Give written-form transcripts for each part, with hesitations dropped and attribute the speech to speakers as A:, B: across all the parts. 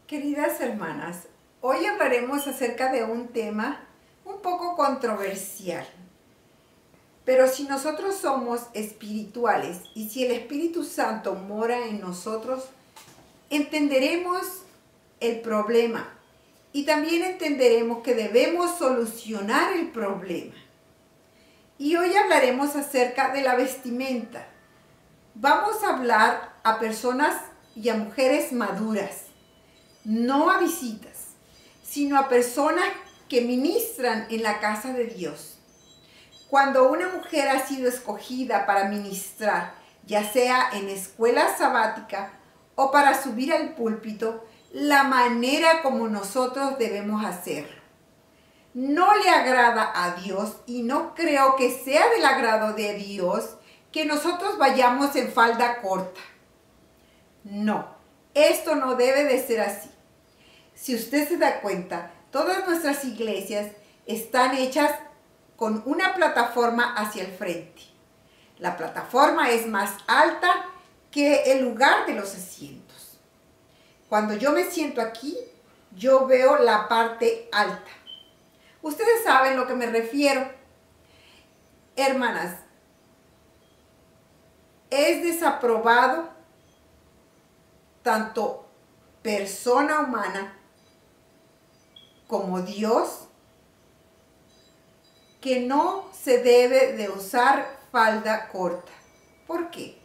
A: Queridas hermanas, hoy hablaremos acerca de un tema un poco controversial. Pero si nosotros somos espirituales y si el Espíritu Santo mora en nosotros, entenderemos el problema y también entenderemos que debemos solucionar el problema. Y hoy hablaremos acerca de la vestimenta. Vamos a hablar a personas y a mujeres maduras, no a visitas, sino a personas que ministran en la casa de Dios. Cuando una mujer ha sido escogida para ministrar, ya sea en escuela sabática o para subir al púlpito, la manera como nosotros debemos hacerlo no le agrada a Dios y no creo que sea del agrado de Dios que nosotros vayamos en falda corta. No, esto no debe de ser así. Si usted se da cuenta, todas nuestras iglesias están hechas con una plataforma hacia el frente. La plataforma es más alta que el lugar de los asientos. Cuando yo me siento aquí, yo veo la parte alta. Ustedes saben a lo que me refiero. Hermanas, es desaprobado tanto persona humana como Dios que no se debe de usar falda corta. ¿Por qué?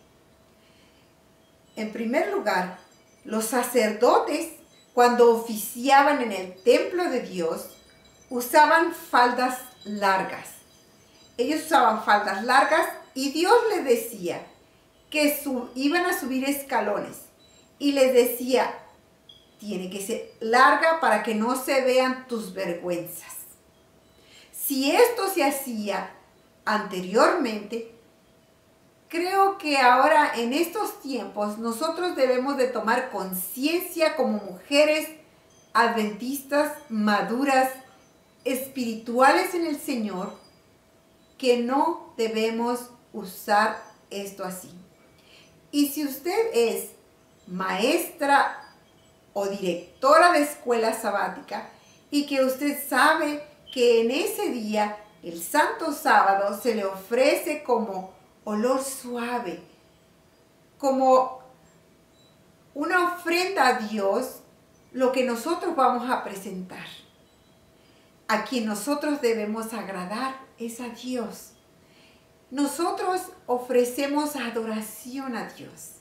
A: En primer lugar, los sacerdotes, cuando oficiaban en el templo de Dios, usaban faldas largas. Ellos usaban faldas largas y Dios les decía que iban a subir escalones y les decía, tiene que ser larga para que no se vean tus vergüenzas. Si esto se hacía anteriormente, creo que ahora en estos tiempos nosotros debemos de tomar conciencia como mujeres adventistas, maduras, espirituales en el Señor, que no debemos usar esto así. Y si usted es maestra o directora de escuela sabática y que usted sabe que en ese día, el Santo Sábado, se le ofrece como olor suave, como una ofrenda a Dios, lo que nosotros vamos a presentar. A quien nosotros debemos agradar es a Dios. Nosotros ofrecemos adoración a Dios.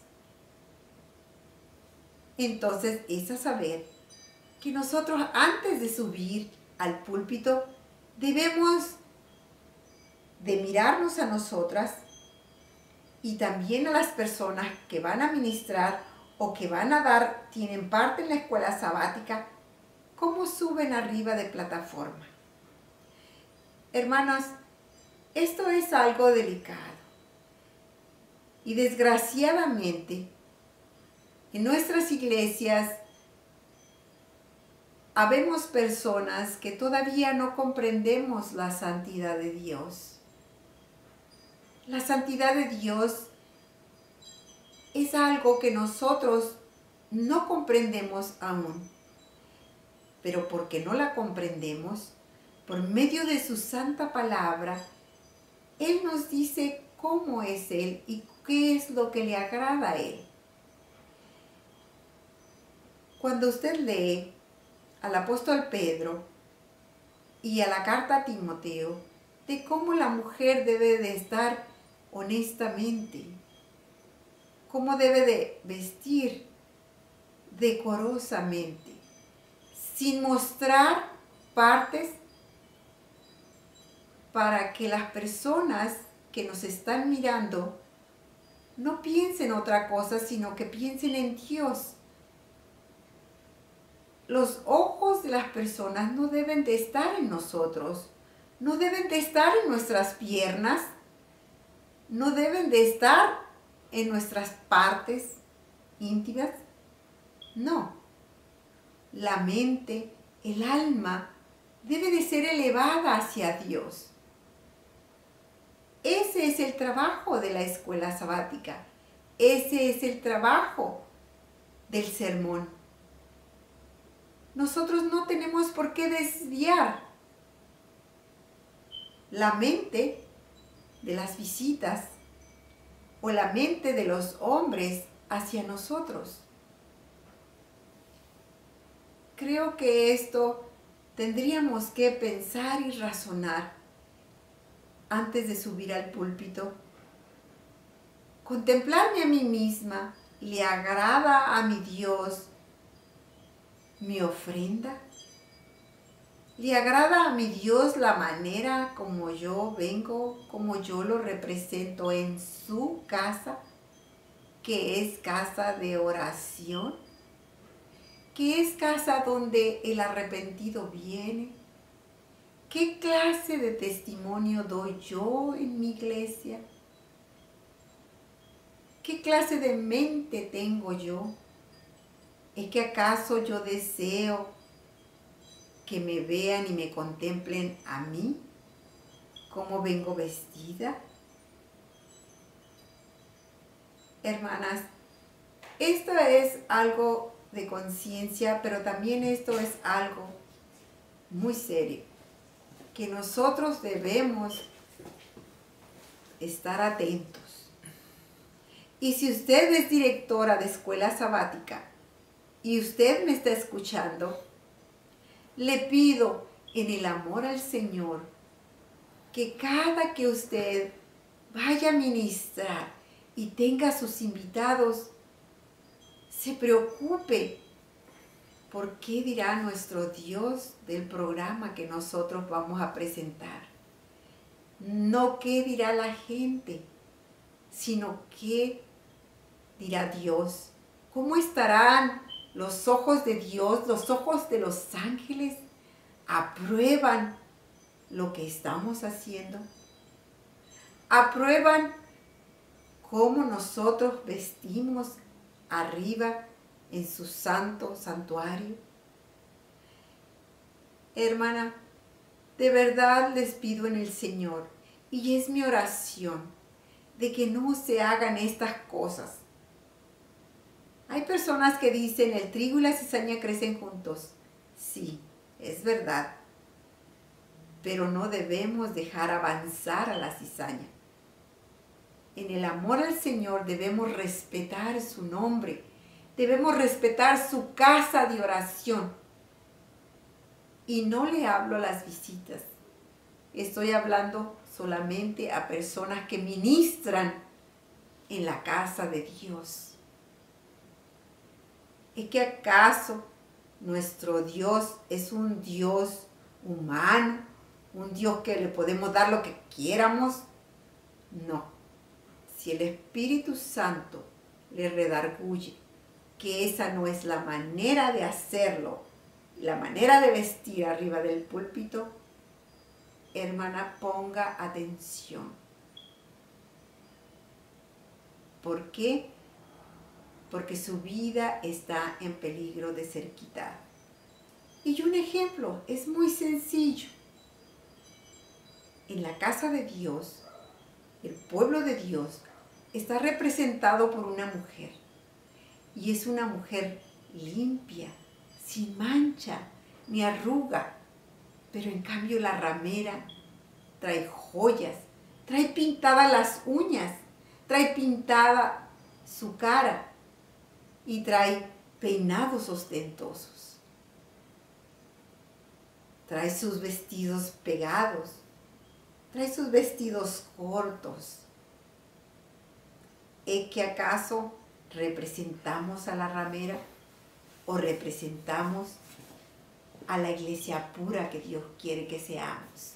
A: Entonces es a saber que nosotros antes de subir al púlpito debemos de mirarnos a nosotras y también a las personas que van a ministrar o que van a tienen parte en la escuela sabática, cómo suben arriba de plataforma. Hermanos, esto es algo delicado. Y desgraciadamente, en nuestras iglesias, habemos personas que todavía no comprendemos la santidad de Dios. La santidad de Dios es algo que nosotros no comprendemos aún. Pero porque no la comprendemos, por medio de su santa palabra, Él nos dice cómo es Él y qué es lo que le agrada a Él. Cuando usted lee al apóstol Pedro y a la carta a Timoteo, de cómo la mujer debe de estar honestamente, cómo debe de vestir decorosamente, sin mostrar partes para que las personas que nos están mirando no piensen otra cosa, sino que piensen en Dios. Los ojos de las personas no deben de estar en nosotros, no deben de estar en nuestras piernas, no deben de estar en nuestras partes íntimas. No. La mente, el alma, debe de ser elevada hacia Dios. Ese es el trabajo de la escuela sabática. Ese es el trabajo del sermón. nosotros no tenemos por qué desviar la mente de las visitas o la mente de los hombres hacia nosotros. Creo que esto tendríamos que pensar y razonar antes de subir al púlpito. Contemplarme a mí misma, ¿le agrada a mi Dios mi ofrenda? ¿Le agrada a mi Dios la manera como yo vengo, como yo lo represento en su casa, que es casa de oración? ¿Que es casa donde el arrepentido viene? ¿Qué clase de testimonio doy yo en mi iglesia? ¿Qué clase de mente tengo yo? ¿Es que acaso yo deseo que me vean y me contemplen a mí? ¿Cómo vengo vestida? Hermanas, esto es algo de conciencia, pero también esto es algo muy serio, que nosotros debemos estar atentos. Y si usted es directora de escuela sabática y usted me está escuchando, le pido en el amor al Señor que cada que usted vaya a ministrar y tenga sus invitados, se preocupe por qué dirá nuestro Dios del programa que nosotros vamos a presentar. No qué dirá la gente, sino qué dirá Dios. ¿Cómo estarán los ojos de Dios, los ojos de los ángeles? ¿Aprueban lo que estamos haciendo? ¿Aprueban cómo nosotros vestimos arriba en su santo santuario? Hermana, de verdad les pido en el Señor, y es mi oración, de que no se hagan estas cosas. Hay personas que dicen, el trigo y la cizaña crecen juntos. Sí, es verdad, pero no debemos dejar avanzar a la cizaña. En el amor al Señor debemos respetar su nombre, debemos respetar su casa de oración. Y no le hablo a las visitas, estoy hablando solamente a personas que ministran en la casa de Dios. ¿Es que acaso nuestro Dios es un Dios humano? ¿Un Dios que le podemos dar lo que quieramos? No. Si el Espíritu Santo le redarguye que esa no es la manera de hacerlo, la manera de vestir arriba del púlpito, hermana, ponga atención. ¿Por qué? Porque su vida está en peligro de ser quitada. Y un ejemplo es muy sencillo. En la casa de Dios, el pueblo de Dios está representado por una mujer. Y es una mujer limpia, sin mancha ni arruga. Pero en cambio la ramera trae joyas, trae pintadas las uñas, trae pintada su cara y trae peinados ostentosos. Trae sus vestidos pegados, trae sus vestidos cortos. ¿Es que acaso representamos a la ramera o representamos a la iglesia pura que Dios quiere que seamos?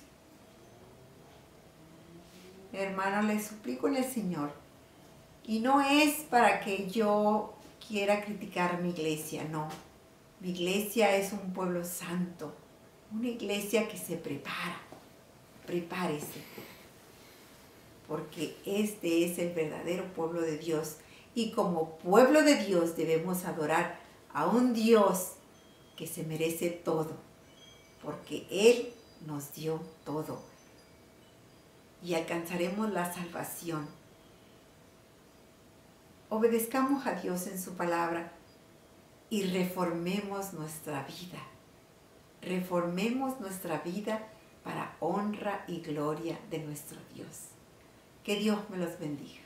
A: Hermano, les suplico en el Señor, y no es para que yo quiera criticar mi iglesia, no. Mi iglesia es un pueblo santo, una iglesia que se prepara. Prepárese, porque este es el verdadero pueblo de Dios. Y como pueblo de Dios debemos adorar a un Dios que se merece todo, porque Él nos dio todo. Y alcanzaremos la salvación. Obedezcamos a Dios en su palabra y reformemos nuestra vida. Reformemos nuestra vida para honra y gloria de nuestro Dios. Que Dios me los bendiga.